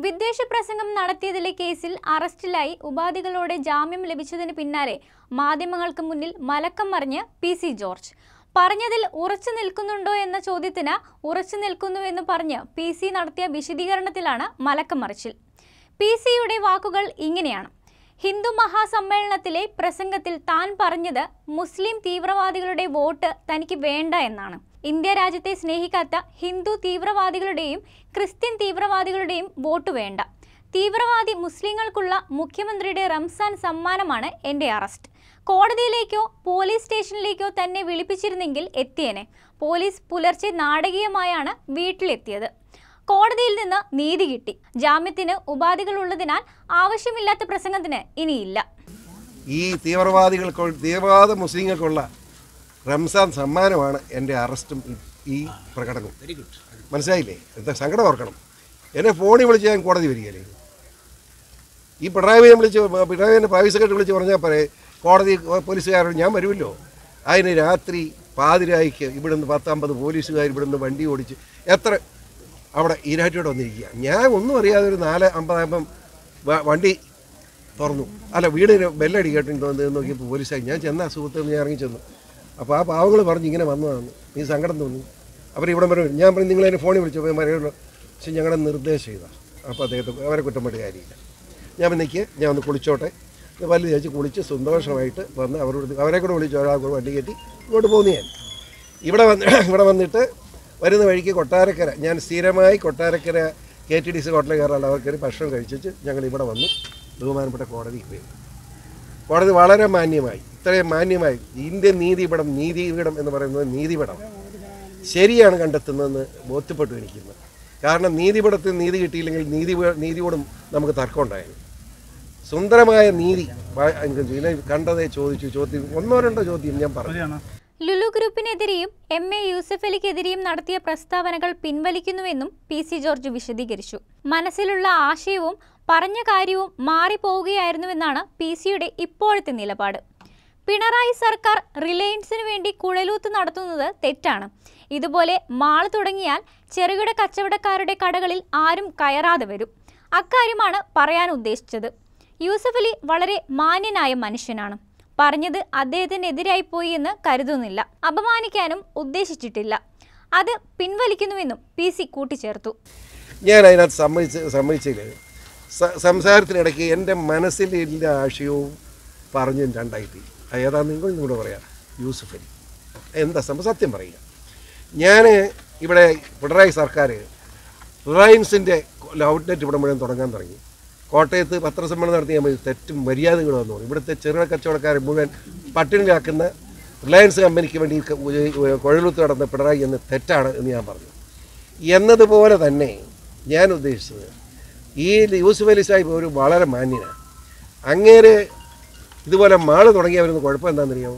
വിദ്വേഷ പ്രസംഗം നടത്തിയതിലെ കേസിൽ അറസ്റ്റിലായി ഉപാധികളോടെ ജാമ്യം ലഭിച്ചതിന് പിന്നാലെ മാധ്യമങ്ങൾക്ക് മുന്നിൽ മലക്കം മറിഞ്ഞ് പി.സി. ജോർജ്. പറഞ്ഞതിൽ ഉറച്ചു നിൽക്കുന്നുണ്ടോ എന്ന ചോദ്യത്തിന് ഉറച്ചു നിൽക്കുന്നുവെന്ന് പറഞ്ഞ് പി.സി. നടത്തിയ വിശദീകരണത്തിലാണ് മലക്കം മറിച്ചിൽ. പി.സിയുടെ വാക്കുകൾ ഇങ്ങനെയാണ്: ഹിന്ദു മഹാസമ്മേളനത്തിലെ പ്രസംഗത്തിൽ താൻ പറഞ്ഞത് മുസ്ലിം തീവ്രവാദികളുടെ വോട്ട് തനിക്ക് വേണ്ട എന്നാണ്. ഇന്ത്യ രാജ്യത്തെ സ്നേഹിക്കാത്ത ഹിന്ദു തീവ്രവാദികളുടെയും ക്രിസ്ത്യൻ തീവ്രവാദികളുടെയും വോട്ട് വേണ്ട. തീവ്രവാദി മുസ്ലിങ്ങൾക്കുള്ള മുഖ്യമന്ത്രിയുടെ റംസാൻ സമ്മാനമാണ് എൻ്റെ അറസ്റ്റ്. കോടതിയിലേക്കോ പോലീസ് സ്റ്റേഷനിലേക്കോ തന്നെ വിളിപ്പിച്ചിരുന്നെങ്കിൽ എത്തിയേനെ. പോലീസ് പുലർച്ചെ നാടകീയമായാണ് വീട്ടിലെത്തിയത്. കോടതിയിൽ നിന്ന് നീതി കിട്ടി. ജാമ്യത്തിന് ഉപാധികൾ ഉള്ളതിനാൽ ആവശ്യമില്ലാത്ത പ്രസംഗത്തിന് ഇനിയില്ല. ഈ തീവ്രവാദ മുസ്ലിങ്ങൾക്കുള്ള റംസാൻ സമ്മാനമാണ് എൻ്റെ അറസ്റ്റും ഈ പ്രകടനവും. മനസ്സിലായില്ലേ? എന്താ സങ്കടം ഓർക്കണം. എന്നെ ഫോണിൽ വിളിച്ച് ഞാൻ കോടതി വരികയല്ലേ. ഈ പിണറായിനെ പ്രൈവറ്റ് സെക്രട്ടറി വിളിച്ച് പറഞ്ഞാൽ പറയേ കോടതി പോലീസുകാരോട് ഞാൻ വരുമല്ലോ. അതിന് രാത്രി പാതിരായിക്ക് ഇവിടുന്ന് 10-50 പോലീസുകാർ ഇവിടുന്ന് വണ്ടി ഓടിച്ച് എത്ര അവിടെ ഈരാറ്റോടെ വന്നിരിക്കുക. ഞാൻ ഒന്നും അറിയാതെ ഒരു 4:50 വണ്ടി തുറന്നു. അല്ല, വീടിന് ബെല്ലടി കേട്ടിട്ട് വന്ന് നോക്കിയപ്പോൾ പോലീസായി. ഞാൻ ചെന്ന സുഹൃത്ത് ഞാൻ ഇറങ്ങി ചെന്നു. അപ്പോൾ ആ പാവങ്ങൾ പറഞ്ഞ് ഇങ്ങനെ വന്നതാണ്. നീ സങ്കടം തോന്നി. അവരിവിടെ വരും. ഞാൻ പറഞ്ഞു നിങ്ങളതിനെ ഫോണിൽ വിളിച്ചു പറയുള്ളൂ. പക്ഷെ ഞങ്ങളുടെ നിർദ്ദേശം ചെയ്താണ്. അപ്പോൾ അദ്ദേഹത്തെ അവരെ കുറ്റം പറ്റി കാര്യമില്ല. ഞാൻ ഞാൻ ഒന്ന് കുളിച്ചോട്ടെ, പല്ല് തേച്ച് കുളിച്ച് സന്തോഷമായിട്ട് വന്ന് അവരെ കൂടെ വിളിച്ചു. ഒരാൾക്കൂടെ വണ്ടി കയറ്റി ഇങ്ങോട്ട് പോന്നു. ഞാൻ ഇവിടെ വന്നിട്ട് വരുന്ന വഴിക്ക് കൊട്ടാരക്കര, ഞാൻ സ്ഥിരമായി കൊട്ടാരക്കര KTDC ഹോട്ടലിൽ കയറാനുള്ള അവർക്കൊരു ഭക്ഷണം കഴിച്ചിട്ട് ഞങ്ങൾ ഇവിടെ വന്നു. ബഹുമാനപ്പെട്ട കോടതിക്ക് പോയി. കോടതി വളരെ മാന്യമായി, ഇത്രയും മാന്യമായി ഇന്ത്യൻ നീതിപീഠം എന്ന് പറയുന്നത് നീതിപീഠം ശരിയാണ് കണ്ടെത്തുന്നതെന്ന് ബോധ്യപ്പെട്ടു എനിക്കിന്ന്. കാരണം നീതിപീഠത്തിൽ നീതി കിട്ടിയില്ലെങ്കിൽ നീതിയോടും നമുക്ക് തർക്കം ഉണ്ടായിരുന്നു. സുന്ദരമായ നീതി കണ്ടതേ ചോദ്യം 1-2 ചോദ്യം ഞാൻ പറഞ്ഞു. ലുലു ഗ്രൂപ്പിനെതിരെയും MA യൂസഫലിക്കെതിരെയും നടത്തിയ പ്രസ്താവനകൾ പിൻവലിക്കുന്നുവെന്നും പി.സി. ജോർജ് വിശദീകരിച്ചു. മനസ്സിലുള്ള ആശയവും പറഞ്ഞ കാര്യവും മാറിപ്പോവുകയായിരുന്നുവെന്നാണ് പി.സിയുടെ ഇപ്പോഴത്തെ നിലപാട്. പിണറായി സർക്കാർ റിലയൻസിന് വേണ്ടി കുഴലൂത്ത് നടത്തുന്നത് തെറ്റാണ്. ഇതുപോലെ മാൾ തുടങ്ങിയാൽ ചെറുകിട കച്ചവടക്കാരുടെ കടകളിൽ ആരും കയറാതെ വരും. അക്കാര്യമാണ് പറയാൻ ഉദ്ദേശിച്ചത്. യൂസഫലി വളരെ മാന്യനായ മനുഷ്യനാണ്. പറഞ്ഞത് അദ്ദേഹത്തിനെതിരായി പോയി എന്ന് കരുതുന്നില്ല. അപമാനിക്കാനും ഉദ്ദേശിച്ചിട്ടില്ല. അത് പിൻവലിക്കുന്നുവെന്നും പി.സി. കൂട്ടിച്ചേർത്തു. ഞാൻ അതിനകത്ത് സമ്മതിച്ചില്ല. സംസാരത്തിനിടയ്ക്ക് എൻ്റെ മനസ്സിലുള്ള ആശയവും പറഞ്ഞ് രണ്ടായിട്ട് ഏതാന്ന് നിങ്ങളോട് പറയാം. യൂസഫലി എന്താ സത്യം പറയുക. ഞാൻ ഇവിടെ പിണറായി സർക്കാർ റിലയൻസിൻ്റെ ഔട്ട്ലെറ്റ് ഇവിടെ മുഴുവൻ തുടങ്ങാൻ തുടങ്ങി. കോട്ടയത്ത് പത്രസമ്മേളനം നടത്തി ഞാൻ തെറ്റും മര്യാദകൾ വന്നു. ഇവിടുത്തെ ചെറുകിട കച്ചവടക്കാരെ മുഴുവൻ പട്ടിണിയിലാക്കുന്ന റിലയൻസ് കമ്പനിക്ക് വേണ്ടി കുഴലൂത്ത് നടന്ന പിണറായി എന്ന് തെറ്റാണ് എന്ന് ഞാൻ പറഞ്ഞു. എന്നതുപോലെ തന്നെ ഞാൻ ഉദ്ദേശിച്ചത് ഈ യൂസുഫലി സാഹിബ് ഒരു വളരെ മാന്യനാണ്. അങ്ങേര് ഇതുപോലെ മാള് തുടങ്ങിയവരുന്ന കുഴപ്പം എന്താണെന്നറിയാമോ?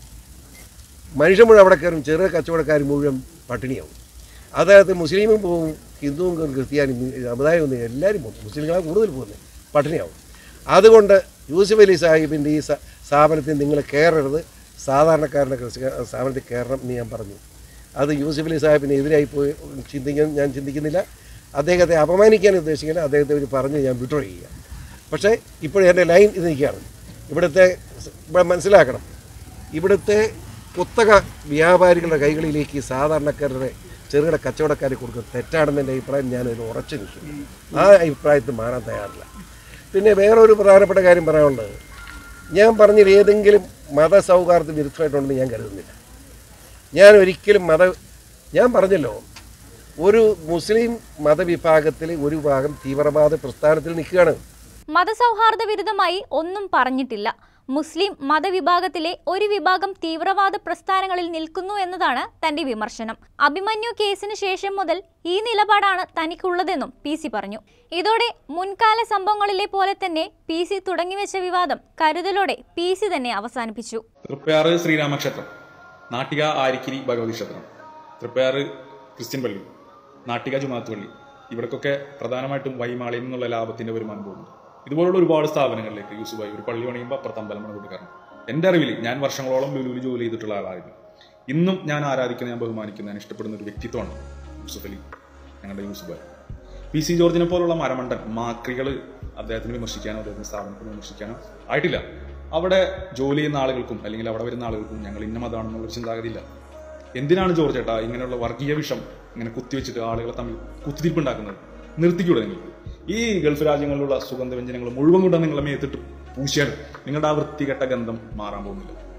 മനുഷ്യൻ മുഴുവൻ അവിടെ കയറും, ചെറിയ കച്ചവടക്കാർ മുഴുവൻ പട്ടിണിയാവും. അതായത് മുസ്ലിമും പോവും, ഹിന്ദുവും ക്രിസ്ത്യാനും സമുദായമൊന്നും എല്ലാവരും പോകും. മുസ്ലിങ്ങളാണ് കൂടുതൽ പോകുന്നത്, പട്ടിണിയാവും. അതുകൊണ്ട് യൂസുഫലി സാഹിബിൻ്റെ ഈ സ്ഥാപനത്തിൽ നിങ്ങൾ കയറരുത്, സാധാരണക്കാരുടെ സ്ഥാപനത്തിൽ കയറണം എന്ന് ഞാൻ പറഞ്ഞു. അത് യൂസുഫലി സാഹിബിന് എതിരായി പോയി ഞാൻ ചിന്തിക്കുന്നില്ല. അദ്ദേഹത്തെ അപമാനിക്കാൻ ഉദ്ദേശിക്കില്ല. അദ്ദേഹത്തെ പറഞ്ഞ് ഞാൻ വിഡ്രോ ചെയ്യുക. പക്ഷേ ഇപ്പോഴും എൻ്റെ ലൈൻ ഇത് നിൽക്കുകയാണ്. ഇവിടുത്തെ മനസ്സിലാക്കണം, ഇവിടുത്തെ കുത്തക വ്യാപാരികളുടെ കൈകളിലേക്ക് സാധാരണക്കാരുടെ ചെറുകിട കച്ചവടക്കാരെ കൊടുക്കുന്നത് തെറ്റാണെന്ന് എൻ്റെ അഭിപ്രായം. ഞാനതിൽ ഉറച്ചു നിൽക്കും. ആ അഭിപ്രായത്തിൽ മാറാൻ തയ്യാറില്ല. പിന്നെ വേറൊരു പ്രധാനപ്പെട്ട കാര്യം പറയാനുള്ളത്, ഞാൻ പറഞ്ഞതിൽ ഏതെങ്കിലും മതസൗഹാർദ്ദ വിരുദ്ധമായിട്ടുണ്ടെന്ന് ഞാൻ കരുതുന്നില്ല. ഞാൻ ഒരിക്കലും ഞാൻ പറഞ്ഞല്ലോ, ഒരു മുസ്ലിം മതവിഭാഗത്തിൽ ഒരു ഭാഗം തീവ്രവാദ പ്രസ്ഥാനത്തിൽ നിൽക്കുകയാണ്. മതസൗഹാർദ്ദ വിരുദ്ധമായി ഒന്നും പറഞ്ഞിട്ടില്ല. മുസ്ലിം മതവിഭാഗത്തിലെ ഒരു വിഭാഗം തീവ്രവാദ പ്രസ്ഥാനങ്ങളിൽ നിൽക്കുന്നു എന്നതാണ് തന്റെ വിമർശനം. അഭിമന്യു കേസിന് ശേഷം മുതൽ ഈ നിലപാടാണ് തനിക്കുള്ളതെന്നും പി.സി. പറഞ്ഞു. ഇതോടെ മുൻകാല സംഭവങ്ങളിലെ പോലെ തന്നെ പി.സി. തുടങ്ങിവെച്ച വിവാദം കരുതലോടെ പി.സി. തന്നെ അവസാനിപ്പിച്ചു. തൃപ്പയാറ് ശ്രീരാമക്ഷേത്രം, നാട്ടിക ആരിക്കിരി ഭഗവതി ക്ഷേത്രം, തൃപ്പയാറ് ക്രിസ്ത്യൻ പള്ളി, നാട്ടിക ജുമാത്ത് പള്ളി, ഇവിടേക്കൊക്കെ പ്രധാനമായിട്ടും വൈമാളിയിൽ നിന്നുള്ള ലാഭത്തിന്റെ വരുമാനം പോകുന്നു. ഇതുപോലുള്ള ഒരുപാട് സ്ഥാപനങ്ങളിലേക്ക് യൂസുഫായി ഒരു പള്ളി പണിയുമ്പോൾ അപ്പുറത്ത് അമ്പലമാണ് കൊടുക്കാറുണ്ട്. എൻ്റെ അറിവിൽ ഞാൻ വർഷങ്ങളോളം ലുലുവിൽ ജോലി ചെയ്തിട്ടുള്ള ആളായിരുന്നു. ഇന്നും ഞാൻ ആരാധിക്കുന്ന, ഞാൻ ബഹുമാനിക്കുന്ന, ഞാൻ ഇഷ്ടപ്പെടുന്ന ഒരു വ്യക്തിത്വമാണ് യൂസുഫലി, ഞങ്ങളുടെ യൂസുഫായി. PC ജോർജിനെ പോലുള്ള മരമണ്ടൻ മാക്രികൾ അദ്ദേഹത്തിന് വിമർശിക്കാനോ അദ്ദേഹത്തിന്റെ സ്ഥാപനത്തിന് വിമർശിക്കാനോ ആയിട്ടില്ല. അവിടെ ജോലി ചെയ്യുന്ന ആളുകൾക്കും അല്ലെങ്കിൽ അവിടെ വരുന്ന ആളുകൾക്കും ഞങ്ങൾ ഇന്ന മതമാണെന്നുള്ള ചിന്താഗതിയില്ല. എന്തിനാണ് ജോർജ് ഏട്ടാ ഇങ്ങനെയുള്ള വർഗീയ വിഷം ഇങ്ങനെ കുത്തിവെച്ചിട്ട് ആളുകളെ തമ്മിൽ കുത്തിരിപ്പുണ്ടാക്കുന്നത്? നിർത്തിക്കൂടെ നിങ്ങൾക്ക്? ഈ ഗൾഫ് രാജ്യങ്ങളിലുള്ള സുഗന്ധവ്യഞ്ജനങ്ങൾ മുഴുവൻ കൂടെ നിങ്ങളെ മേത്തിട്ട് പൂശിയാൽ നിങ്ങളുടെ ആ വൃത്തികെട്ട ഗന്ധം മാറാൻ പോകുന്നില്ല.